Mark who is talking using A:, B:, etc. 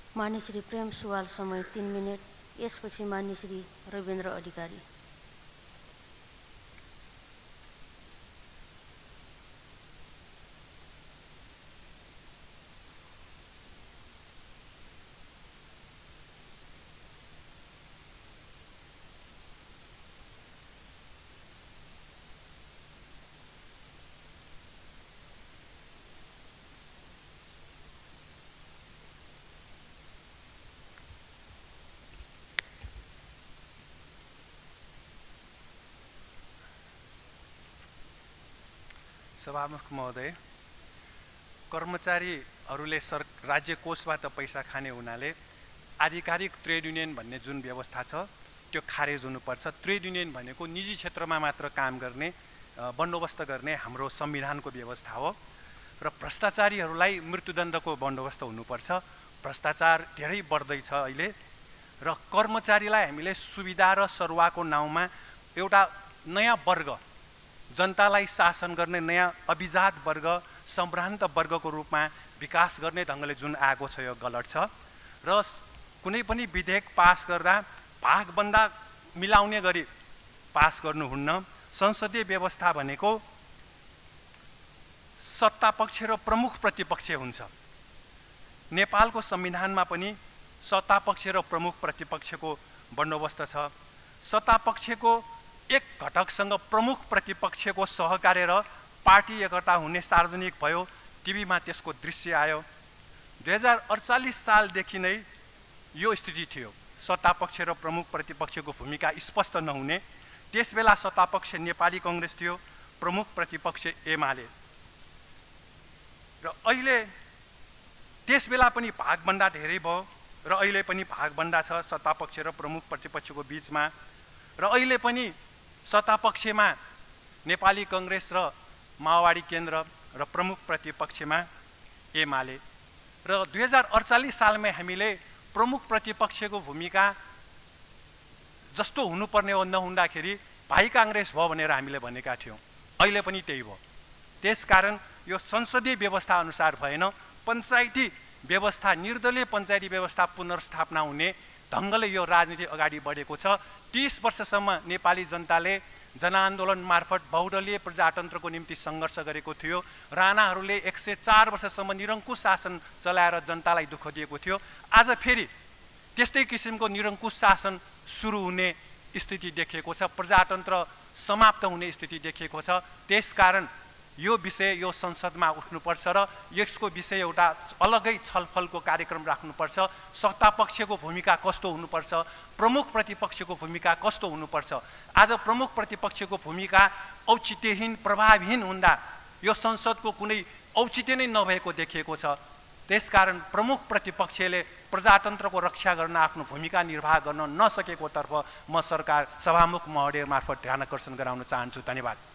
A: मान्य श्री प्रेम सुवाल समय 3 मिनट। यसपछि मान्य श्री रविन्द्र अधिकारी।
B: सभामुख महोदय, कर्मचारीहरूले राज्य कोषबाट पैसा खाने हुनाले आधिकारिक ट्रेड युनियन भन्ने जुन व्यवस्था छ त्यो खारेज हुनुपर्छ। ट्रेड युनियन भनेको निजी क्षेत्रमा मात्र काम गर्ने बन्दोबस्त गर्ने हाम्रो संविधानको व्यवस्था हो र भ्रष्टाचारीहरूलाई मृत्युदण्डको बन्दोबस्त हुनुपर्छ। भ्रष्टाचार धेरै बढ्दैछ अहिले र कर्मचारीलाई हामीले सुविधा र सरुवाको नाउँमा एउटा नयाँ वर्ग, जनतालाई शासन गर्ने नयाँ अभिजात वर्ग, सम्भ्रान्त वर्गको रूपमा विकास गर्ने ढङ्गले जुन आएको छ यो गलत छ र कुनै पनि विधेयक पास गर्दा भागभन्दा मिलाउने गरी पास गर्नुहुन्न। संसदीय व्यवस्था भनेको सत्तापक्ष र प्रमुख प्रतिपक्ष हुन्छ। नेपालको संविधानमा पनि सत्तापक्ष र प्रमुख प्रतिपक्षको बन्दोबस्त छ। सत्तापक्षको एक घटकसँग प्रमुख प्रतिपक्षको सहकार्य र पार्टी एकता हुने सार्वजनिक भयो, टिभीमा त्यसको दृश्य आयो। 2048 सालदेखि नै यो स्थिति थियो, सत्तापक्ष र प्रमुख प्रतिपक्षको भूमिका स्पष्ट नहुने। त्यसबेला सत्तापक्ष नेपाली कांग्रेस थियो, प्रमुख प्रतिपक्ष एमाले र अहिले त्यसबेला पनि भागभन्डा धेरै भयो र अहिले पनि भागभन्डा छ सत्तापक्ष र प्रमुख प्रतिपक्षको बीचमा र अहिले पनि सत्तापक्षमा नेपाली कांग्रेस र माओवादी केन्द्र र प्रमुख प्रतिपक्षमा एमाले र 2048 सालमा हामीले प्रमुख प्रतिपक्षको भूमिका जस्तो हुनुपर्ने हो नहुँदाखेरि भाइ कांग्रेस भयो भनेर हामीले भनेका थियौँ। अहिले पनि त्यही भयो। त्यसकारण यो संसदीय व्यवस्था अनुसार भएन। पञ्चायती व्यवस्था, निर्दलीय पञ्चायती व्यवस्था पुनर्स्थापना हुने ढङ्गले यो राजनीति अगाडि बढेको छ। 30 वर्षसम्म नेपाली जनताले जनआन्दोलन मार्फत बहुदलीय प्रजातन्त्रको निम्ति सङ्घर्ष गरेको थियो। राणाहरूले 104 वर्षसम्म निरङ्कुश शासन चलाएर जनतालाई दुःख दिएको थियो। आज फेरि त्यस्तै किसिमको निरङ्कुश शासन सुरु हुने स्थिति देखिएको छ, प्रजातन्त्र समाप्त हुने स्थिति देखिएको छ। त्यसकारण यो विषय यो संसदमा उठ्नुपर्छ र यसको विषय एउटा अलगै छलफलको कार्यक्रम राख्नुपर्छ। सत्तापक्षको भूमिका कस्तो हुनुपर्छ, प्रमुख प्रतिपक्षको भूमिका कस्तो हुनुपर्छ। आज प्रमुख प्रतिपक्षको भूमिका औचित्यहीन, प्रभावहीन हुँदा यो संसदको कुनै औचित्य नै नभएको देखिएको छ। त्यसकारण प्रमुख प्रतिपक्षले प्रजातन्त्रको रक्षा गर्न आफ्नो भूमिका निर्वाह गर्न नसकेको तर्फ म सरकार सभामुख महोदय मार्फत ध्यान आकर्षण गराउन चाहन्छु। धन्यवाद।